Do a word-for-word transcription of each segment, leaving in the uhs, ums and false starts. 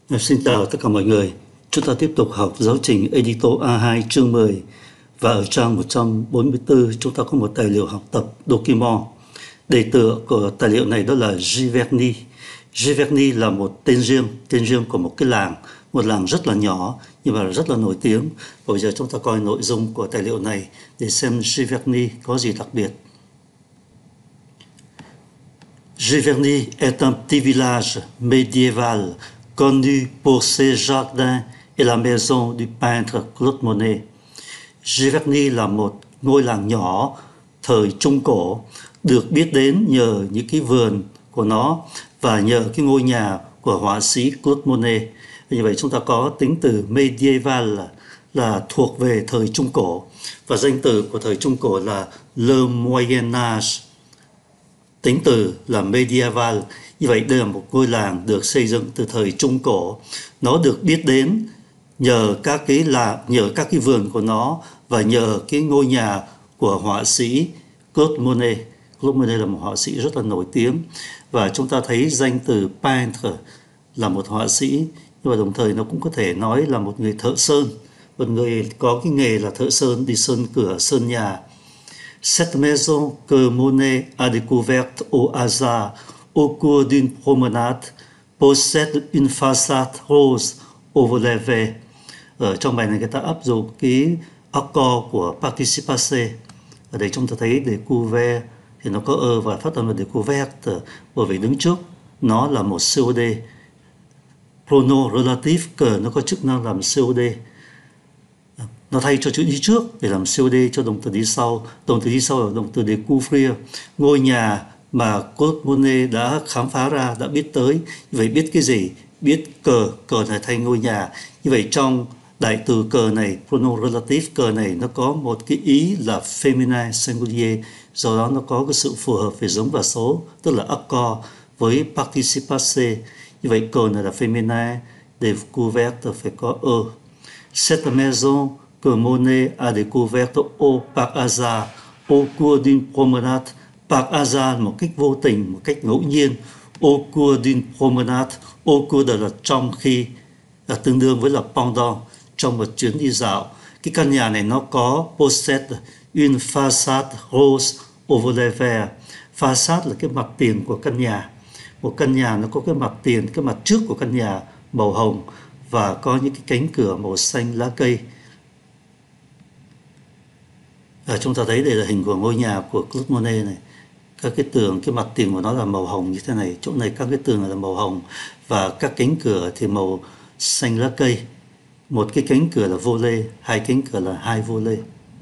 Xin chào tất cả mọi người. Chúng ta tiếp tục học giáo trình Edito A hai chương mười và ở trang một trăm bốn mươi tư chúng ta có một tài liệu học tập document. Đề tựa của tài liệu này đó là Giverny. Giverny là một tên riêng, tên riêng của một cái làng, một làng rất là nhỏ nhưng mà rất là nổi tiếng. Và bây giờ chúng ta coi nội dung của tài liệu này để xem Giverny có gì đặc biệt. Giverny est un petit village médiéval connu pour ses jardins et la maison du peintre Claude Monet. Giverny là một ngôi làng nhỏ thời Trung Cổ, được biết đến nhờ những cái vườn của nó và nhờ cái ngôi nhà của họa sĩ Claude Monet. Như vậy chúng ta có tính từ medieval là, là thuộc về thời Trung Cổ, và danh từ của thời Trung Cổ là Le Moyen Âge. Tính từ là medieval. Như vậy đây là một ngôi làng được xây dựng từ thời Trung Cổ. Nó được biết đến nhờ các cái là nhờ các cái vườn của nó và nhờ cái ngôi nhà của họa sĩ Claude Monet. Claude Monet là một họa sĩ rất là nổi tiếng, và chúng ta thấy danh từ peintre là một họa sĩ, nhưng mà đồng thời nó cũng có thể nói là một người thợ sơn, một người có cái nghề là thợ sơn, đi sơn cửa, sơn nhà. Cette maison que Monet a découverte au hasard au cours d'une promenade possède une façade rose au volet vert. Ở trong bài này người ta áp dụng cái accord của participe. Ở đây chúng ta thấy découvert thì nó có ơ và phát âm là découverte, bởi vì đứng trước nó là một xê ô đê. Pronom relative que nó có chức năng làm xê ô đê. Nó thay cho chữ đi trước để làm xê ô đê cho động từ đi sau. Động từ đi sau là động từ découvrir. Ngôi nhà mà Claude Monet đã khám phá ra, đã biết tới. Như vậy biết cái gì? Biết cờ, cờ này thay ngôi nhà. Như vậy trong đại từ cờ này, pronom relative cờ này nó có một cái ý là féminin singulier, do đó nó có cái sự phù hợp về giống và số, tức là accord với participe. Như vậy cờ này là féminin, découverte phải có ơ. Cette maison que Monet a découverte au par hasard au cours d'une promenade. Par hasard một cách vô tình, một cách ngẫu nhiên. Au cours d'une promenade. Au cours là trong khi, là tương đương với là pendant, trong một chuyến đi dạo. Cái căn nhà này nó có possède une façade rose au volet vert. Façade là cái mặt tiền của căn nhà. Một căn nhà nó có cái mặt tiền, cái mặt trước của căn nhà màu hồng và có những cái cánh cửa màu xanh lá cây. À, chúng ta thấy đây là hình của ngôi nhà của Claude Monet này. Các cái tường, cái mặt tiền của nó là màu hồng như thế này. Chỗ này các cái tường là màu hồng và các cánh cửa thì màu xanh lá cây. Một cái cánh cửa là volet, hai cánh cửa là hai volet.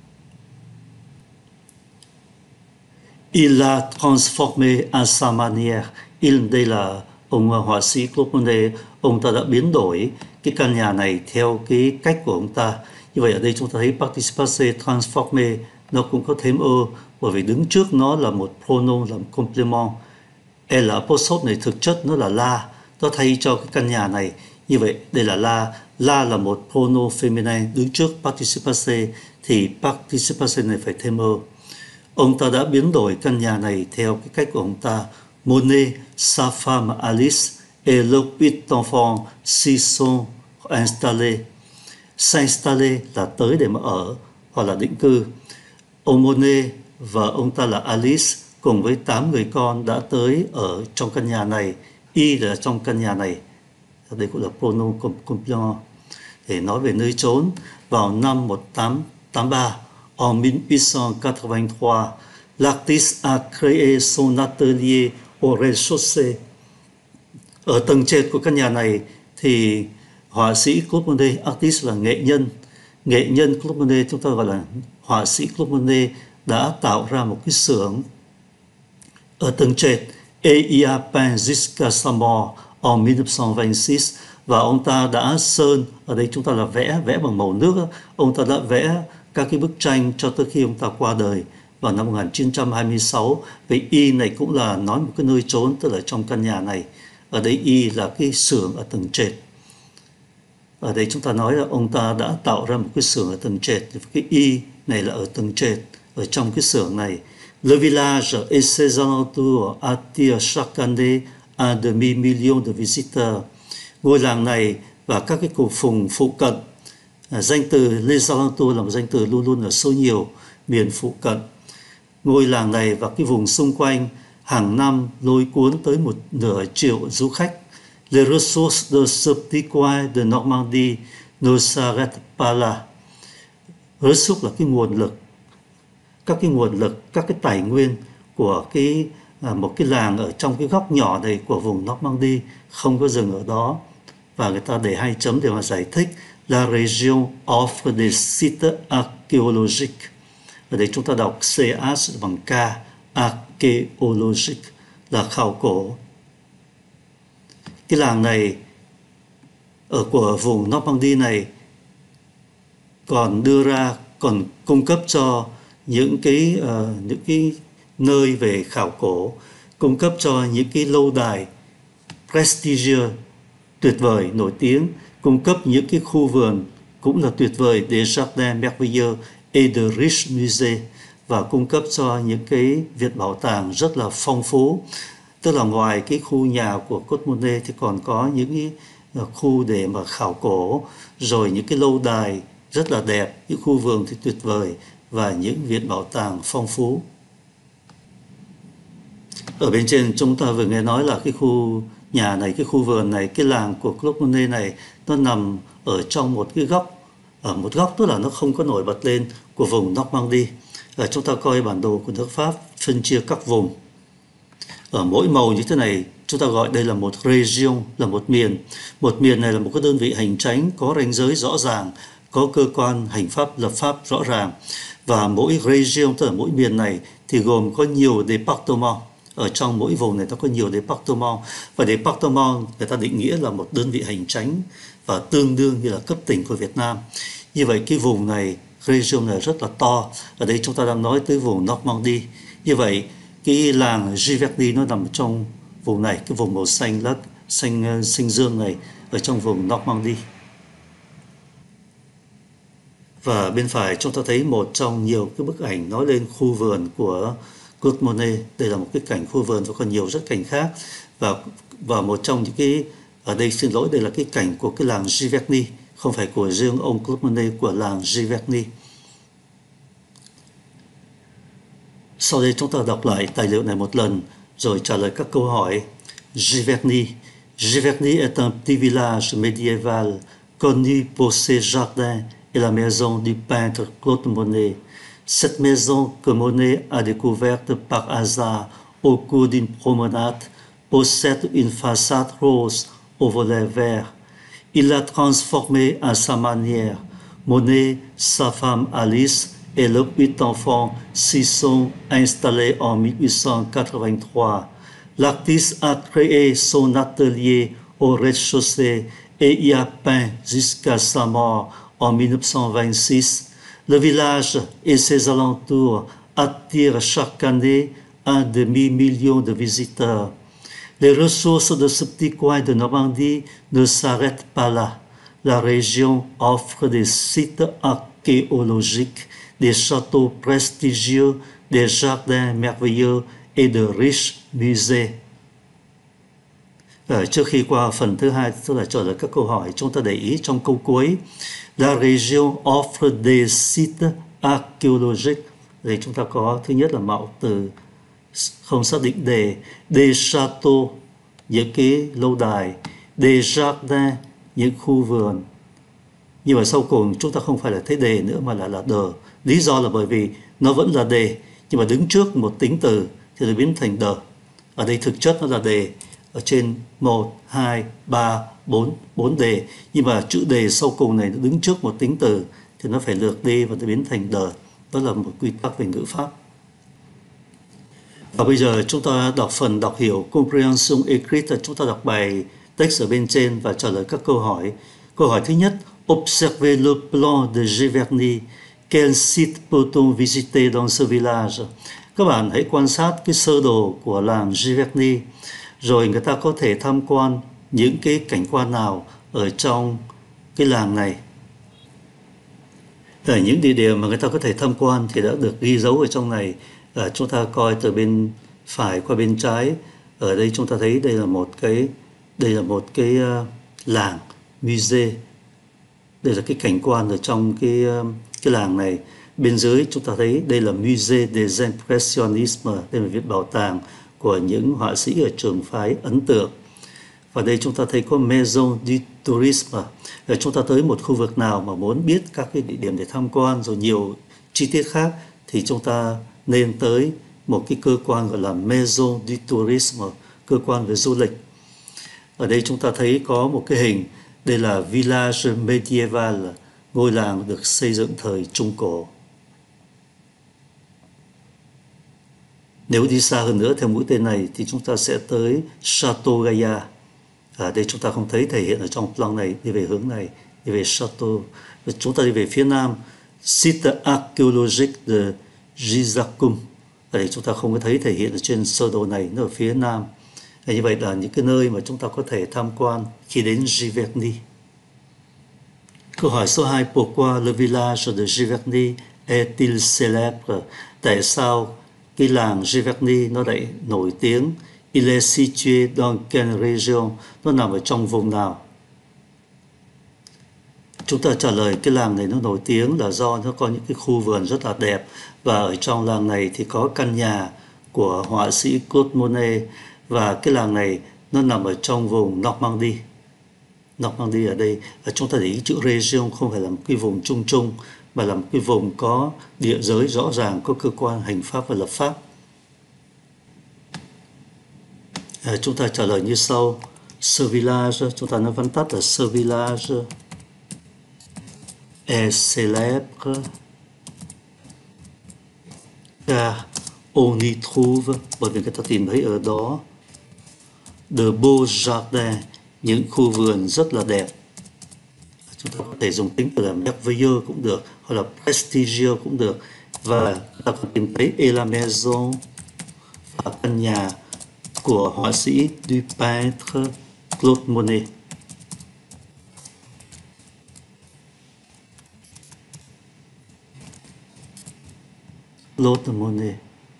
Il a transformé à sa manière. Il, đây là ông họa sĩ Claude Monet, ông ta đã biến đổi cái căn nhà này theo cái cách của ông ta. Như vậy ở đây chúng ta thấy participe transformé nó cũng có thêm ơ, bởi vì đứng trước nó là một pronom làm complement. E là apostrophe này thực chất nó là la, nó thay cho cái căn nhà này. Như vậy đây là la, la là một pronom féminin, đứng trước participe thì participe này phải thêm ơ. Ông ta đã biến đổi căn nhà này theo cái cách của ông ta. Monet, sa femme Alice et leurs huit enfants s'y sont installés. S'installer là tới để mà ở hoặc là định cư. Ông Monet và ông ta là Alice cùng với tám người con đã tới ở trong căn nhà này. Y là trong căn nhà này. Đây cũng là pronom complément để nói về nơi trốn. Vào năm một nghìn tám trăm tám mươi ba, en mille huit cent quatre-vingt-trois, l'artiste a créé son atelier au rez-de-chaussée. Ở tầng trệt của căn nhà này thì họa sĩ Claude Monet, artist là nghệ nhân. Nghệ nhân Claude Monet, chúng ta gọi là họa sĩ Claude Monet, đã tạo ra một cái xưởng ở tầng trệt. Et il a peint jusqu'à sa mort en mille neuf cent vingt-six. Và ông ta đã sơn, ở đây chúng ta là vẽ, vẽ bằng màu nước. Ông ta đã vẽ các cái bức tranh cho tới khi ông ta qua đời vào năm một nghìn chín trăm hai mươi sáu. Vậy Y này cũng là nói một cái nơi trốn, tức là trong căn nhà này. Ở đây Y là cái xưởng ở tầng trệt. Ở đây chúng ta nói là ông ta đã tạo ra một cái xưởng ở tầng trệt. Cái Y này là ở tầng trệt, ở trong cái xưởng này. Le village et ses alentours attirent chaque année un demi-million de visiteurs. Ngôi làng này và các cái khu vùng phụ cận. À, danh từ Les Alentours là một danh từ luôn luôn ở số nhiều miền phụ cận. Ngôi làng này và cái vùng xung quanh hàng năm lôi cuốn tới một nửa triệu du khách. Les ressources de ce petit coin de Normandie ne s'arrêtent pas là. Ressources là cái nguồn lực, các cái nguồn lực, các cái tài nguyên của cái à, một cái làng ở trong cái góc nhỏ này của vùng Normandy không có dừng ở đó. Và người ta để hai chấm để mà giải thích la région offre des sites archéologiques. Ở đây chúng ta đọc C H bằng K, archéologique là khảo cổ. Cái làng này ở của vùng Normandy này còn đưa ra, còn cung cấp cho những cái uh, những cái nơi về khảo cổ, cung cấp cho những cái lâu đài prestigious tuyệt vời nổi tiếng, cung cấp những cái khu vườn cũng là tuyệt vời, des jardins merveilleux et de riches musées, và cung cấp cho những cái viện bảo tàng rất là phong phú. Tức là ngoài cái khu nhà của Claude Monet thì còn có những cái khu để mà khảo cổ, rồi những cái lâu đài rất là đẹp, những khu vườn thì tuyệt vời và những viện bảo tàng phong phú. Ở bên trên chúng ta vừa nghe nói là cái khu nhà này, cái khu vườn này, cái làng của Claude Monet này nó nằm ở trong một cái góc, ở một góc tức là nó không có nổi bật lên của vùng Normandy. Ở chúng ta coi bản đồ của nước Pháp phân chia các vùng. Ở mỗi màu như thế này chúng ta gọi đây là một region, là một miền. Một miền này là một cái đơn vị hành chính có ranh giới rõ ràng, có cơ quan hành pháp lập pháp rõ ràng. Và mỗi region, tức là mỗi miền này thì gồm có nhiều département. Ở trong mỗi vùng này nó có nhiều département, và département người ta định nghĩa là một đơn vị hành chính và tương đương như là cấp tỉnh của Việt Nam. Như vậy cái vùng này, region này rất là to. Ở đây chúng ta đang nói tới vùng Normandy. Như vậy cái làng Giverny nó nằm trong vùng này, cái vùng màu xanh đất, xanh xanh dương này ở trong vùng Normandy. Và bên phải chúng ta thấy một trong nhiều cái bức ảnh nói lên khu vườn của Claude Monet. Đây là một cái cảnh khu vườn và còn nhiều rất cảnh khác. Và và một trong những cái, ở đây xin lỗi, đây là cái cảnh của cái làng Giverny, không phải của riêng ông Claude Monet, của làng Giverny. Sau đây chúng ta đọc lại tài liệu này một lần rồi trả lời các câu hỏi. Giverny. Giverny est un petit village médiéval connu pour ses jardins et la maison du peintre Claude Monet. Cette maison que Monet a découverte par hasard au cours d'une promenade possède une façade rose aux volets verts. Il l'a transformée à sa manière. Monet, sa femme Alice et leurs huit enfants s'y sont installés en mille huit cent quatre-vingt-trois. L'artiste a créé son atelier au rez-de-chaussée et y a peint jusqu'à sa mort en mille neuf cent vingt-six. Le village et ses alentours attirent chaque année un demi-million de visiteurs. Les ressources de ce petit coin de Normandie ne s'arrêtent pas là. La région offre des sites archéologiques, des châteaux prestigieux, des jardins merveilleux et de riches musées. Ở trước khi qua phần thứ hai, tức là trả lời các câu hỏi, chúng ta để ý trong câu cuối. La région offre des sites archéologiques. Đây chúng ta có thứ nhất là mạo từ không xác định đề, des châteaux, những cái lâu đài, des jardins, những khu vườn. Nhưng mà sau cùng chúng ta không phải là thấy đề nữa mà là là đờ. Lý do là bởi vì nó vẫn là đề, nhưng mà đứng trước một tính từ thì nó biến thành đờ. Ở đây thực chất nó là đề, ở trên một, hai, ba, bốn, bốn đề. Nhưng mà chữ đề sau cùng này nó đứng trước một tính từ thì nó phải lược đi và nó biến thành đờ. Đó là một quy tắc về ngữ pháp. Và bây giờ chúng ta đọc phần đọc hiểu comprehension écrite, chúng ta đọc bài text ở bên trên và trả lời các câu hỏi. Câu hỏi thứ nhất, observez le plan de Giverny. Quel site peut-on visiter dans ce village? Các bạn hãy quan sát cái sơ đồ của làng Giverny, rồi người ta có thể tham quan những cái cảnh quan nào ở trong cái làng này. Ở những địa điểm mà người ta có thể tham quan thì đã được ghi dấu ở trong này. À, chúng ta coi từ bên phải qua bên trái. Ở đây chúng ta thấy đây là một cái đây là một cái uh, làng Musée. Đây là cái cảnh quan ở trong cái cái làng này. Bên dưới chúng ta thấy đây là Musée des Impressionnismes, đây là viện bảo tàng của những họa sĩ ở trường phái ấn tượng. Và đây chúng ta thấy có Maison du Tourisme. Rồi chúng ta tới một khu vực nào mà muốn biết các cái địa điểm để tham quan rồi nhiều chi tiết khác thì chúng ta nên tới một cái cơ quan gọi là Maison du Tourisme, cơ quan về du lịch. Ở đây chúng ta thấy có một cái hình, đây là Village Medieval, ngôi làng được xây dựng thời Trung Cổ. Nếu đi xa hơn nữa theo mũi tên này thì chúng ta sẽ tới Chateau Gaillard. À, đây chúng ta không thấy thể hiện ở trong plan này, đi về hướng này, đi về Chateau. Chúng ta đi về phía nam, Site archéologique de Gizakum. Ở đây chúng ta không có thấy thể hiện ở trên sơ đồ này, nó ở phía nam. À, như vậy là những cái nơi mà chúng ta có thể tham quan khi đến Giverny. Câu hỏi số hai, pourquoi le village de Giverny est-il célèbre? Tại sao cái làng Giverny nó lại nổi tiếng? Il est situé dans quelle région? Nó nằm ở trong vùng nào? Chúng ta trả lời cái làng này nó nổi tiếng là do nó có những cái khu vườn rất là đẹp, và ở trong làng này thì có căn nhà của họa sĩ Claude Monet, và cái làng này nó nằm ở trong vùng Normandy. Normandy ở đây, ở chúng ta để ý chữ région không phải là một cái vùng chung chung, mà là một cái vùng có địa giới rõ ràng, có cơ quan hành pháp và lập pháp. À, chúng ta trả lời như sau. Ce village, chúng ta nói vắn tắt là ce village est célèbre car on y trouve, bởi vì người ta tìm thấy ở đó, de beaux jardins, những khu vườn rất là đẹp. Chúng ta có thể dùng tính từ là merveilleux cũng được, hoặc là prestigieux cũng được. Và ta có tìm thấy et la maison, và căn nhà của họa sĩ du peintre Claude Monet. Claude Monet.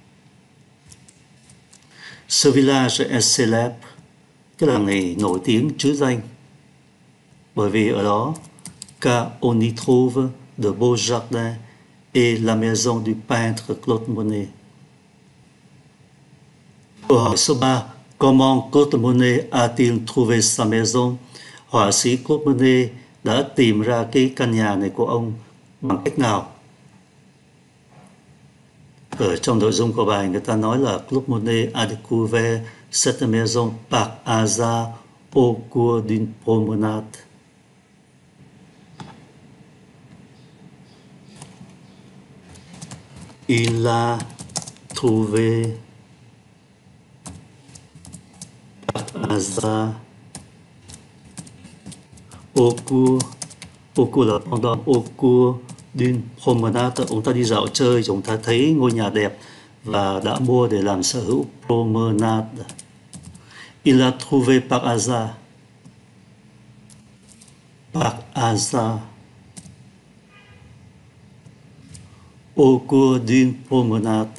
Ce village est célèbre, cái làng này nổi tiếng trứ danh, bởi vì ở đó car on y trouve de beaux jardins et la maison du peintre Claude Monet. Câu hỏi số ba, comment Claude Monet a-t-il trouvé sa maison? Họa sĩ Claude Monet đã tìm ra cái căn nhà này của ông bằng cách nào? Ở trong nội dung của bài người ta nói là Claude Monet a découvert cette maison par hasard au cours d'une promenade. Il l'a trouvé par hasard au cours, au cours là pendant au cours d'une promenade. Ông ta đi dạo chơi, chúng ta thấy ngôi nhà đẹp và đã mua để làm sở hữu. Promenade. Il l'a trouvé par hasard. Par hasard. Au cours d'une promenade.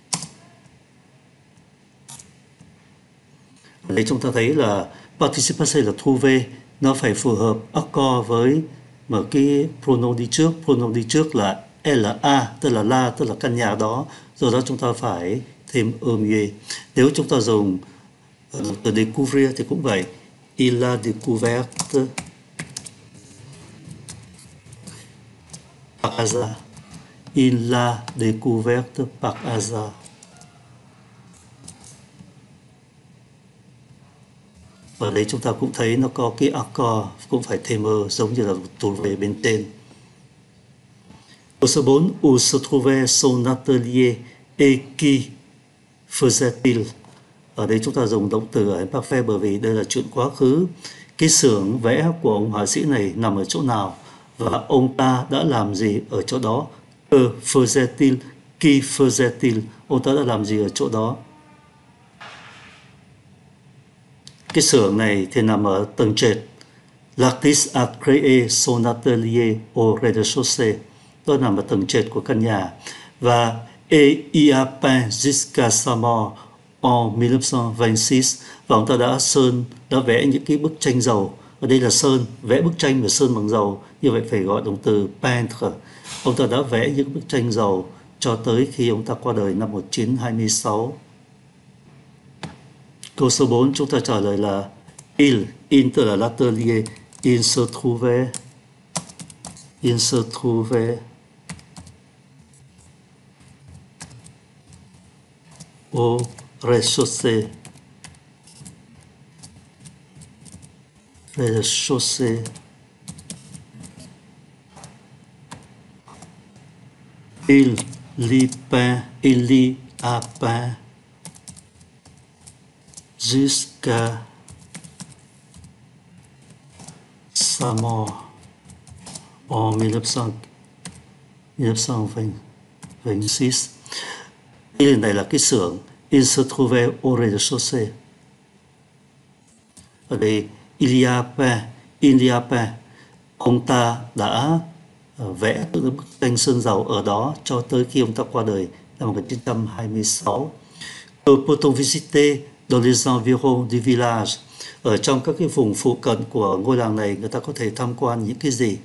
Ở đây chúng ta thấy là participe passé là trouvé, nó phải phù hợp accord với một cái pronom đi trước. Pronom đi trước là la, tức là la, tức là căn nhà đó. Rồi đó chúng ta phải thêm au mieux. Nếu chúng ta dùng từ découvrir thì cũng vậy. Il a découvert par hasard. Il l'a découverte par hasard. Ở đây chúng ta cũng thấy nó có cái accord, cũng phải thêm ơ, giống như là tụt về bên trên. Câu số bốn, où se trouvait son atelier et qui faisait-il? Ở đây chúng ta dùng động từ ở imparfait bởi vì đây là chuyện quá khứ. Cái xưởng vẽ của ông họa sĩ này nằm ở chỗ nào và ông ta đã làm gì ở chỗ đó? Que faisait-il? Qui faisait-il? Ông ta đã làm gì ở chỗ đó? Cái xưởng này thì nằm ở tầng trệt. L'artiste a créé son atelier au rez-de-chaussée. Đó nằm ở tầng trệt của căn nhà. Và et y a peint jusqu'à sa mort en mille neuf cent vingt-six. Và ông ta đã sơn, đã vẽ những cái bức tranh dầu Ở đây là sơn, vẽ bức tranh và sơn bằng dầu, như vậy phải gọi động từ peintre. Ông ta đã vẽ những bức tranh dầu cho tới khi ông ta qua đời năm một nghìn chín trăm hai mươi sáu. Câu số bốn chúng ta trả lời là il, in tức là l'atelier, il se trouvait, il se trouvait au rez-de-chaussée, rez-de-chaussée. Il lit peint, il lit à peint jusqu'à sa mort en mille neuf cent vingt-six. Il này là cái xưởng, il se trouvait au rez-de-chaussée. Ở đây, il y a peint, il y a peint, ông ta đã vẽ bức tranh sơn dầu ở đó cho tới khi ông ta qua đời năm một nghìn chín trăm hai mươi sáu. Peut-on visiter dans les environs du village? Ở trong các cái vùng phụ cận của ngôi làng này, người ta có thể tham quan những cái gì?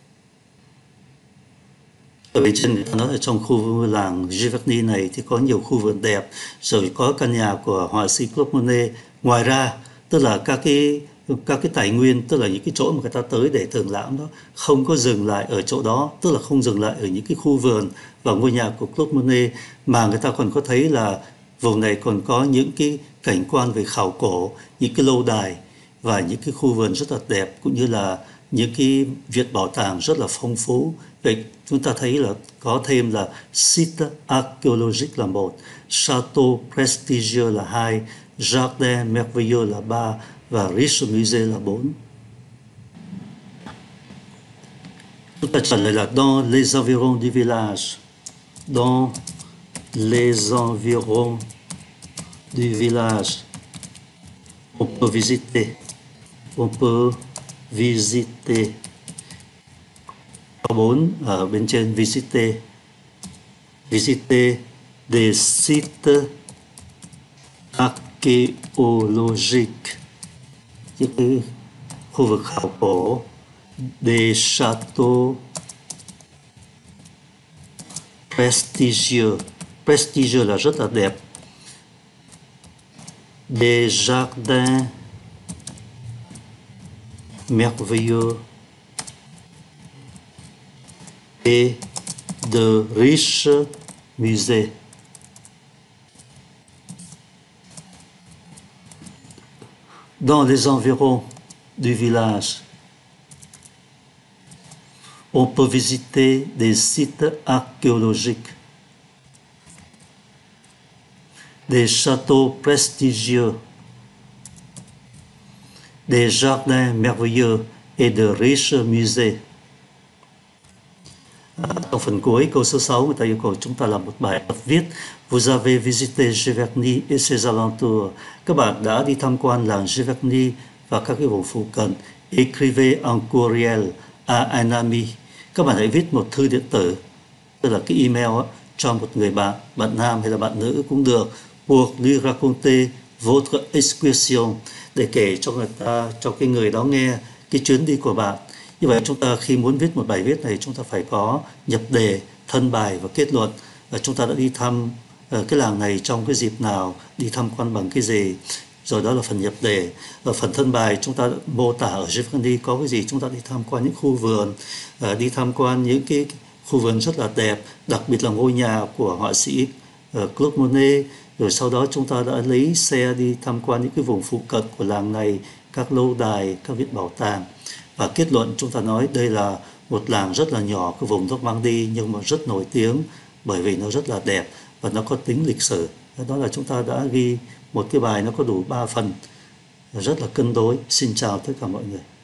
Ở bên trên nó ở trong khu làng Giverny này thì có nhiều khu vườn đẹp, rồi có căn nhà của họa sĩ Claude Monet. Ngoài ra, tức là các cái các cái tài nguyên, tức là những cái chỗ mà người ta tới để thưởng lãm đó, không có dừng lại ở chỗ đó, tức là không dừng lại ở những cái khu vườn và ngôi nhà của Claude Monet, mà người ta còn có thấy là vùng này còn có những cái cảnh quan về khảo cổ, những cái lâu đài và những cái khu vườn rất là đẹp, cũng như là những cái viện bảo tàng rất là phong phú. Vậy chúng ta thấy là có thêm là site archéologique là một, château prestigieux là hai, jardin merveilleux là ba và riche musée là bốn. Chúng ta trả lời là dans les environs du village. Dans les environs du village, on peut visiter, on peut visiter. bốn ở bên trên visiter, visiter des sites archéologiques, những cái khu vực khảo cổ, des châteaux prestigieux, prestigieux là rất là đẹp, des jardins merveilleux et de riches musées. Dans les environs du village, on peut visiter des sites archéologiques, des châteaux prestigieux, des jardins merveilleux et de riches musées. Trong phần cuối, câu số sáu, người ta yêu cầu chúng ta làm một bài tập viết. Vous avez visité Giverny et ses alentours. Các bạn đã đi tham quan làng Giverny và các cái vùng phụ cận. Écrivez un courriel à un ami. Các bạn hãy viết một thư điện tử, tức là cái email á, cho một người bạn, bạn nam hay là bạn nữ cũng được. Pour lui raconter votre excursion, để kể cho người ta, cho cái người đó nghe cái chuyến đi của bạn. Như vậy chúng ta khi muốn viết một bài viết này, chúng ta phải có nhập đề, thân bài và kết luận. Và chúng ta đã đi thăm uh, cái làng này trong cái dịp nào, đi tham quan bằng cái gì, rồi đó là phần nhập đề. Ở phần thân bài chúng ta mô tả ở Giverny có cái gì, chúng ta đi tham quan những khu vườn, uh, đi tham quan những cái khu vườn rất là đẹp, đặc biệt là ngôi nhà của họa sĩ uh, Claude Monet. Rồi sau đó chúng ta đã lấy xe đi tham quan những cái vùng phụ cận của làng này, các lâu đài, các viện bảo tàng. Và kết luận chúng ta nói đây là một làng rất là nhỏ của vùng Normandy nhưng mà rất nổi tiếng bởi vì nó rất là đẹp và nó có tính lịch sử. Đó là chúng ta đã ghi một cái bài nó có đủ ba phần, rất là cân đối. Xin chào tất cả mọi người.